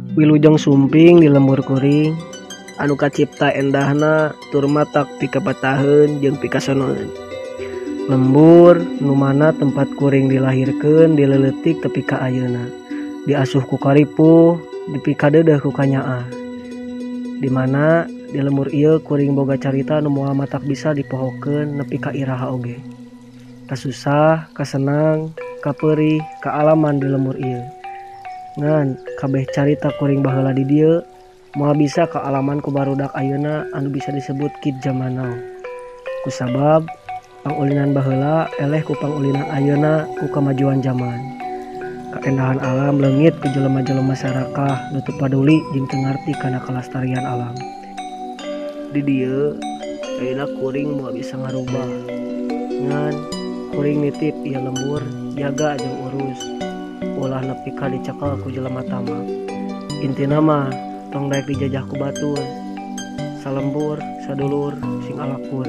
Wilujeng sumping di lembur kuring anu kacipta endahna tur matak pika pataheun jeung pika sonoeun. Lembur nu mana tempat kuring dilahirkeun dileuletik tepi ka ayeuna, diasuh ku karipuh dipi ka deudeuh ku kanyaa. Di mana di lembur ieu kuring boga carita nu moal matak bisa dipohokeun nepi ka iraha oge. Kasusah, kasenang, kapeurih, kaalaman di lembur ieu. Ngan kabeh carita kuring baheula di dieu moal bisa kaalaman ku barudak ayeuna anu bisa disebut kid zaman now. Kusabab pangulinan baheula eleh ku pangulinan ayeuna ku kamajuan zaman. Kaendahan alam leungit ku jelema-jelema masyarakat nu teu paduli jeung teu ngarti kana kalastarian alam. Di dieu ayeuna kuring moal bisa ngarubah. Ngan kuring nitip ieu lembur jaga jeung urus. Ulah nepi ka dicekel ku jelema tamak. Intina mah tong daek dijajah ku batur. Salembur, sadulur, sing alakur.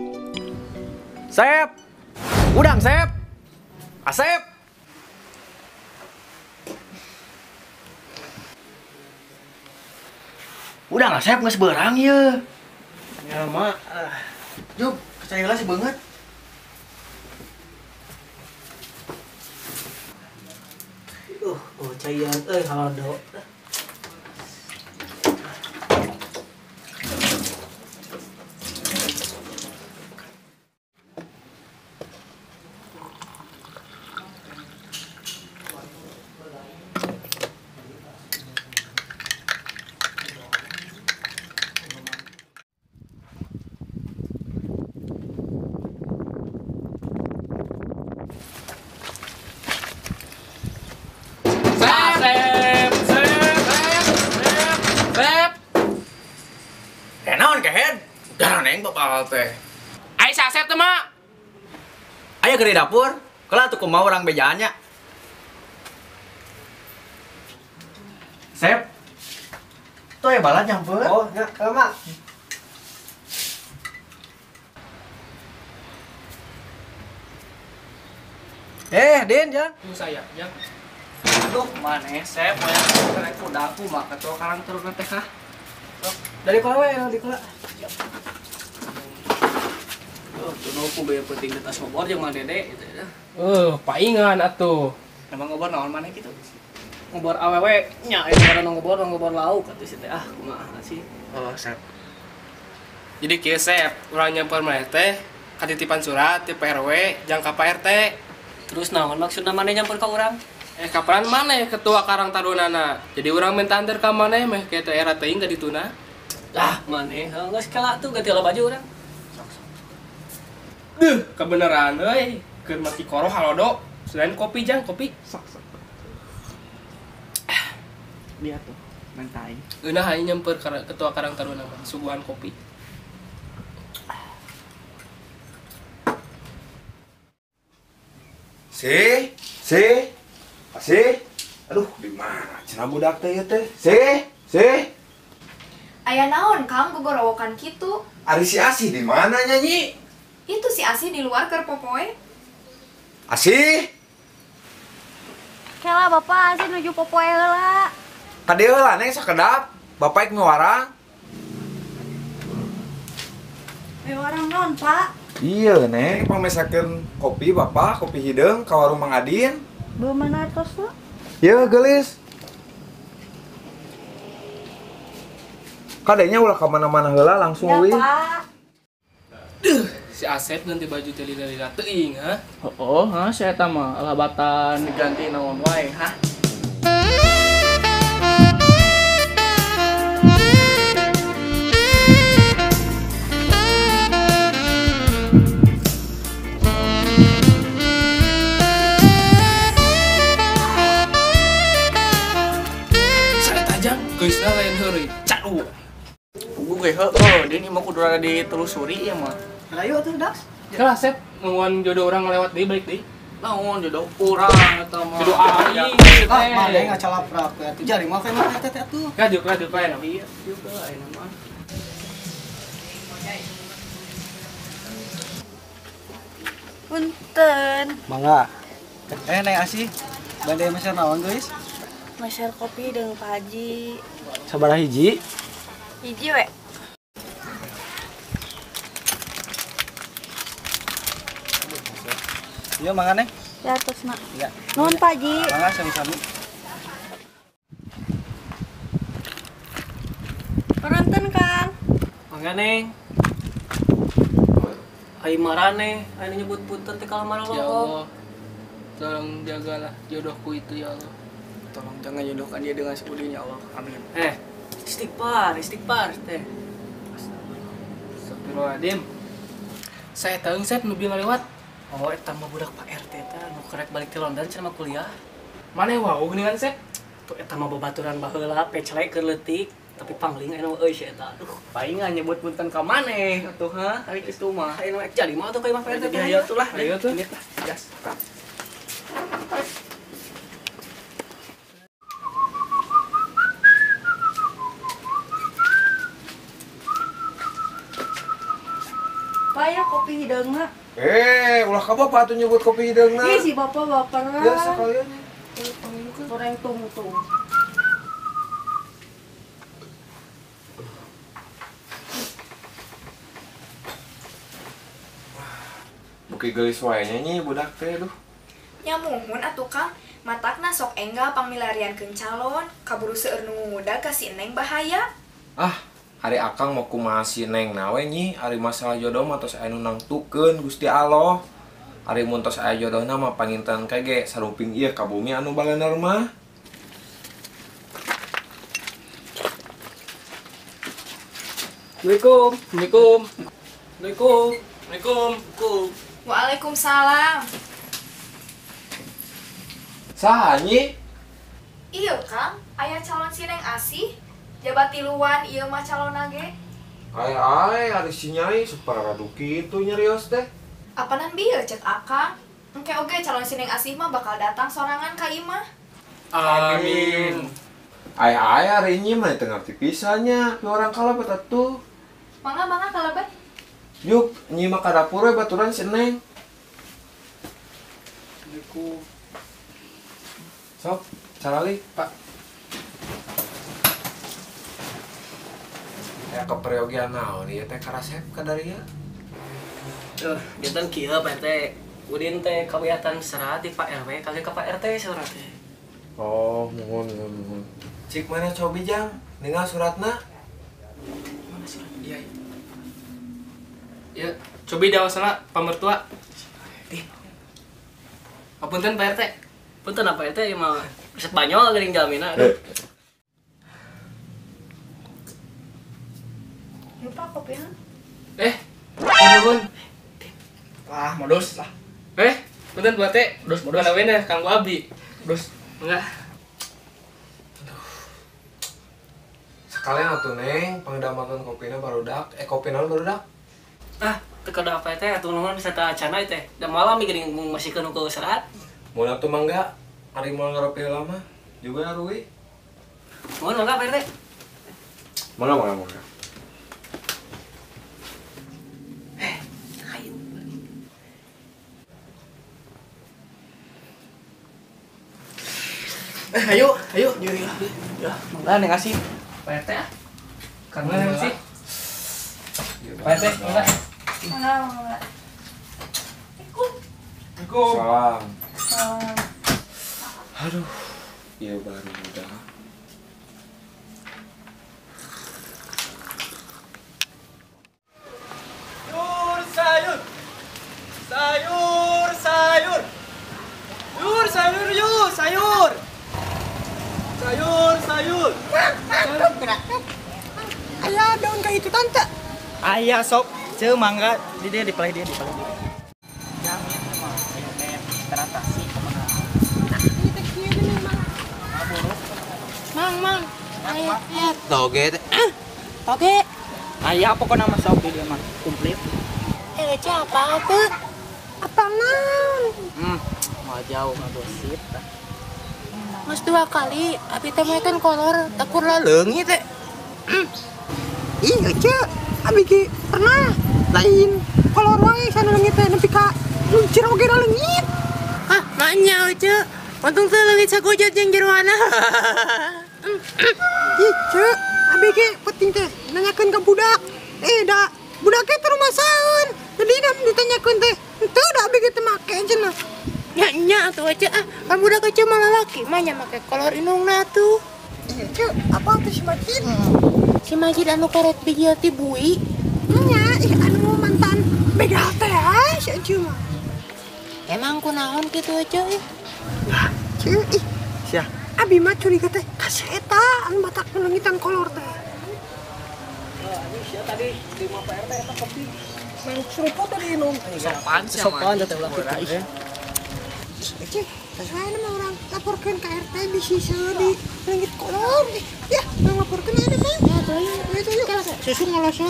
Sep! Udang, Sep! Asep! Udang, Asep nges berang ya. Ya mak, Juk, kecayla sih banget. cayan halado. Kenaon kehen? Jarang neng bapak teh. Ai Asep teh mak. Aya ke di dapur. Kalau tuh kumaha orang bejaannya. Sep. Tuh ya balat nyamper. Oh, ya, mak. Din, Jan. Tuh saya, ya. Aduh, mana Sep, mau yang keren kudaku mak ketua karang turun teh kah? Dari kowe di kola. Oh, tuh aku bayar penting di tas ngobor jeung Mang Dede gitu ya. Paingan atuh. Emang ngobor naon maneh gitu? Ngobor awewe nya aya ngobor lauk atuh si teh kumaha sih? Oh, Sep. Jadi kieu Sep, urang nyamper maneh teh katitipan surat ti PRW jang ka Pak RT. Terus naon maksudna maneh nyamper ka urang? Kaparan maneh ketua Karang Tarunana. Jadi urang minta antar ka maneh meh kieu teh era teuing ka dituna. Lah, maneh geus kala tuh ganti baju urang. Duh, kebeneran euy. Keur mati koro halodo. Selain kopi jang, kopi. Sok. Dia tuh mentai. Eunah aing nyamper ketua Karang Tarunana suguhan kopi. Si. Aduh, di mana cenah budak teh ieu teh? Si. Aya naon Kang gogorowokan kitu? Ari si Asih di mana nyanyi? Itu si Asih di luar keur popoe. Asih, Kela bapak Asih nuju popoe heula. ka dieu heula neng sakedap. Bapak ngawarang. Orang naon, Pak? Iya, neng pamesakeun kopi Bapak, kopi hideung ka warung Mang Adin. Belum mana tos lo? Ieu geulis. Kadenya ulah ka mana-mana heula langsung Ya, euy. Pak. Si Asep ganti baju teh lila-lila teuing, ha? Oh, saya eta mah labatan diganti naon wae, hah? Saya tajam, geusna lain heureuy. Cadu. Gue heuh, dia ini mah kudu rada ditelusuri ya mah. Ayo tuh, Dax. Kalah Sep, nguan jodoh orang ngelewat deui balik deui. Naon jodoh urang eta mah. Jodoh aing Mana ngacalaprak ya. Tuh jari mah teh tuh. Gajuk kae na. Iya juga ayeuna mah. Punten. Mangga. Neng Asih. Badai meser naon guys? Meser kopi dengan Pak Haji. Sabaraha hiji? Hiji we. Iya mangan neng. Ya terus nak. Iya. Nuhun Pak Haji. Mangan sami-sami. Penonton Kang. Mangga neng. Ai marane, ai nyebut punten teh ka lamar Ya Allah. Allah, tolong jagalah jodohku itu ya Allah. Tolong jangan jodohkan dia dengan si Udin ya Allah. Amin. Istighfar teh. Astagfirullahaladzim. Saya tahu Sep nu bieu ngalewat. Oh, eta mah budak Pak RT teh nu kerek balik ti London cenah kuliah. Mana wau geuningan Sep? Tuh eta mah babaturan baheula pecelek keur leutik, tapi pangling aya mah euy si eta. Aduh, palingan nyebut punten ka maneh atuh ha. Ari kitu mah, aya mah jadi mah atuh ka imah Pak RT teh. Ayo tuh lah. Ayo tuh. Ini tah, gas. Pak ya kopi hideungna. Ulah ka bapak atuh nyebut kopi hideungna. Ih si bapak baperan. Ya sekalian. Goreng tungtung. Buki geulis wae nyanyi budak teh duh. Nyamuhun atuh Kang, matakna sok enggal pamilariankeun calon, kaburu seueur nu ngudag ka si Neng bahaya. Hari akang mau kumaha si Neng nawe nyi, ari masalah jodoh mah tos aya nu nangtukeun Gusti Allah. Ari mun tos aya jodohna mah panginten kage sarumping ieu ka bumi anu baleuneur mah. Assalamualaikum. Assalamualaikum. Assalamualaikum. Assalamualaikum. Waalaikumsalam. Saha nyi? Iya Kang, aya calon si Neng Asih. Jabat tiluan ieu mah calonna ge. Ai ari si Nyai saparadu kitu nyarios teh. Apanan bieu cek Akang? Engke oge calon si Neng Asih mah bakal datang sorangan ka imah. Amin. Ai ari nyi mah teu ngarti pisannya, pi orang kalebet atuh. Mangga kalebet. Yuk, nyi mah ka dapur we baturan si Neng. Assalamualaikum. Sok, carali, Pak. Ya keperiogian naon ieu teh karasep ka Daria. Dia kan kieu Pak RT. Udin teh kawiatan serat di Pak RW kali ka Pak RT surat teh. Oh, mohon. Cik mana cobi jang? Ninggal suratna? Mana surat? Iya. Ya, coba dawasana pamertua. Apunten Pak RT. Punten apa RT ieu mah resep banyol geuning jalamina. Lupa kopinya. Nuhun. Wah, modus lah. Punten buat teh. Dos wena Kang Wabi. Dos enggak. Sekalian atuh Neng, pangdamakeun kopina barudak. Kopi naon barudak? Teu kada apa teh atuh nuhun bisa teh acana teh. Da malam geuning masihkeun ku serat. Mun atuh mangga, ari moal ngaropi lama juga arui. Mohon mangga Pak RT. Mangga. Ayo. Ya, mangga Neng Asih. Pak RT ah. Kang mana sih? Pak RT, enggak. Enggak. Salam. Aduh, iya baru udah. Ayah daun kayak itu tante. Ayah sok, ceu mangga di dia dipalih dia. Jamin mah internet teratasi kumaha. Mang. Ayah. Toge teh. Toge. Ayah pokoknya mah sok di dia mah komplit. Apa tuh? Apa naon? Mau jauh ngagosip. Mas 2 kali, abi teh mah kan kolor. Takur lah leungit teh. Iya cek, abi ge pernah lain kolor wae sana leungit teh nepi ka luncir oge na leungit. Nanya aja. Untung teh leungit sagojot jeung jeroana. Ih, cek, abi ge penting teh nanyakeun ka budak. Da, budak ge teh rumah saeun. Jadi ditanyakeun teh, henteu da abi ge teh make cenah. Nya atuh aja kan budak aja mah lalaki mah nya make kolor indungna tuh. Cek, apa tuh si Majid? Si Majid anu karet bijil ti bui. Nya, anu mantan begal teh si Acil mah. Emang kunaon kitu aja Cek, Sia. abi mah curiga teh ka si eta anu batak pelengitan kolor teh. Tadi terima Pak RT eta kopi. Main seruput tadi minum. Sopan teh ulah kitu. Cek, sesuai nama orang laporkan ke RT bisi di langit kolor. Ya, laporkan ada mah. Ya, tuh yuk. Susu ngelosot.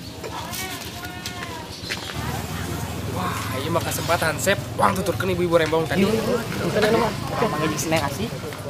Wah, ieu mah kesempatan Sep. Wang tuturkeun ibu-ibu rembong tadi. Bukan anu mah. Panggil Seneng asih.